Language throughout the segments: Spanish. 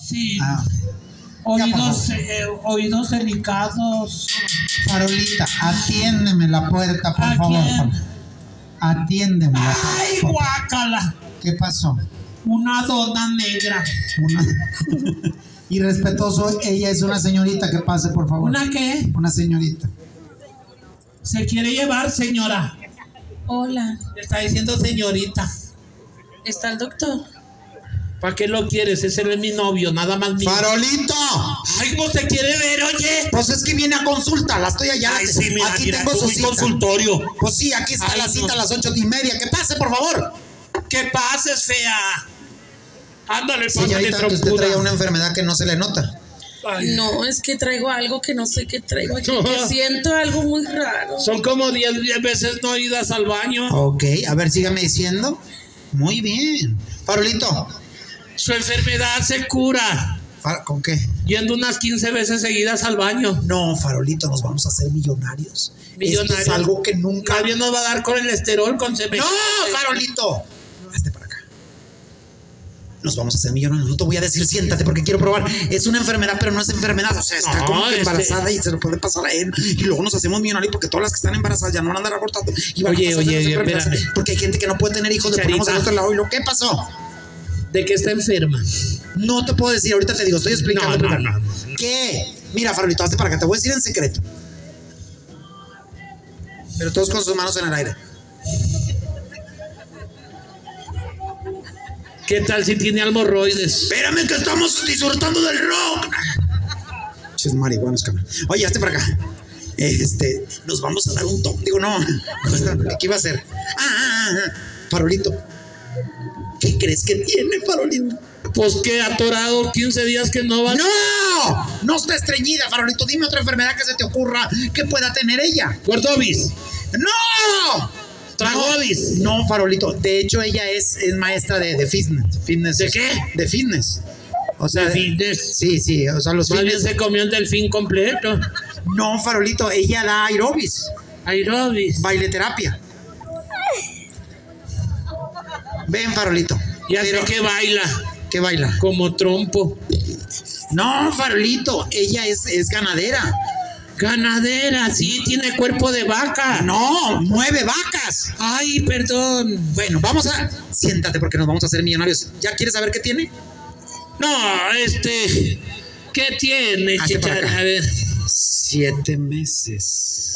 Sí. Ah, Oídos delicados. Farolita, atiéndeme la puerta, por ¿A favor. quién? Atiéndeme la ¡Ay, puerta. guácala! ¿Qué pasó? Una dona negra. Una... Irrespetuoso, ella es una señorita, que pase, por favor. ¿Una qué? Una señorita. ¿Se quiere llevar, señora? Hola, Le está diciendo señorita. ¿está el doctor? ¿Para qué lo quieres? Ese no es mi novio, nada más mío. ¡Farolito! ¡Ay, vos te quiere ver, oye! Pues es que viene a consulta, la estoy allá. Ay, sí, mira, aquí mira, tengo su mi cita. consultorio. Pues sí, aquí está Ay, la cita no. a las 8:30. Que pase, por favor. ¿Qué pases, fea? Ándale, pásale, Señorita, que usted trompuda. trae una enfermedad que no se le nota. Ay, No, es que traigo algo que no sé qué traigo aquí, No. que siento algo muy raro. son como 10 veces no idas al baño. Ok, a ver, sígame diciendo. Muy bien. Farolito, Su enfermedad se cura ¿con qué? yendo unas 15 veces seguidas al baño. No, Farolito, nos vamos a hacer millonarios. Millonarios. Esto es algo que nunca... Nadie nos va a dar con el esterol, con CBD. ¡No, Farolito! Hazte para acá. Nos vamos a hacer millonarios. No te voy a decir siéntate porque quiero probar. Es una enfermedad, pero no es enfermedad. O sea, está No, como que embarazada y se lo puede pasar a él. Y luego nos hacemos millonarios porque todas las que están embarazadas ya no van a andar abortando. Y van a Oye, pasar de las oye, enfermedades. espérame. Porque hay gente que no puede tener hijos. Le ponemos al Chicharita. otro lado. ¿Y lo qué pasó? ¿De qué está enferma? No te puedo decir. Ahorita te digo. Estoy explicando No, primero. no. ¿Qué? Mira, Farolito, hazte para acá. Te voy a decir en secreto. Pero todos con sus manos en el aire. ¿Qué tal si tiene hemorroides? Espérame que estamos disfrutando del rock. Ches marihuanos, cabrón. Oye, hazte para acá. Nos vamos a dar un toque. Digo, no. ¿Qué iba a hacer? Farolito. ¿Qué crees que tiene, Farolito? Pues que atorado 15 días que no va. ¡No! No está estreñida, Farolito. Dime otra enfermedad que se te ocurra que pueda tener ella. Gordobis. ¡No! Tragodis. No, Farolito. De hecho, ella es maestra de fitness. ¿De qué? De fitness. O sea, De fitness. Sí. O sea, los Más bien fitness. se comió el delfín completo. No, Farolito. Ella da aerobis. Aerobis. Baileterapia. Ven, Farolito. Ya sé Pero, que baila. ¿qué baila? Como trompo. No, Farolito. Ella es ganadera. Ganadera, sí, tiene cuerpo de vaca. No, 9 vacas. Ay, perdón. Bueno, siéntate porque nos vamos a hacer millonarios. ¿Ya quieres saber qué tiene? No, ¿qué tiene, Hazte para chichara? acá. A ver. 7 meses.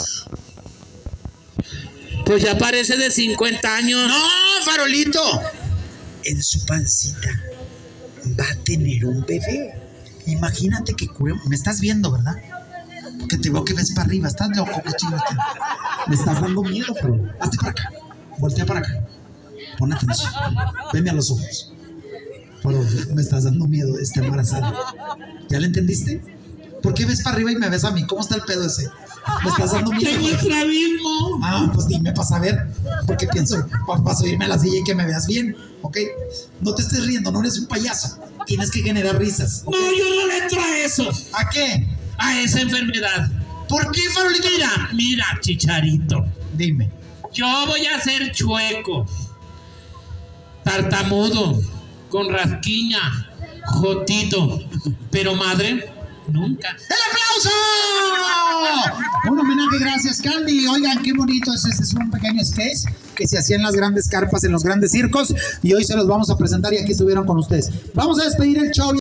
Pues ya parece de 50 años. No, Farolito. En su pancita va a tener un bebé. Imagínate que me estás viendo, ¿verdad? Porque te veo que ves para arriba. ¿Estás loco? ¿Qué chingas tienes? Me estás dando miedo, pero hazte para acá. Voltea para acá. Pon atención. Veme a los ojos. Pero me estás dando miedo. Está embarazada. ¿Ya le entendiste? ¿Por qué ves para arriba y me ves a mí? ¿Cómo está el pedo ese? Me estás dando miedo. Tengo estrabismo. Pues dime para saber. Porque pienso para subirme a la silla y que me veas bien. ¿Ok? No te estés riendo. No eres un payaso. Tienes que generar risas. No, yo no le entro a eso. ¿A qué? A esa enfermedad. ¿Por qué, Farolito? Mira, chicharito. Dime. Yo voy a ser chueco, tartamudo, con rasquiña, jotito, pero madre, nunca. ¡El aplauso! Un homenaje, gracias, Candy. Oigan, qué bonito es este. Es un pequeño sketch que se hacía en las grandes carpas, en los grandes circos. Y hoy se los vamos a presentar y aquí estuvieron con ustedes. Vamos a despedir el show.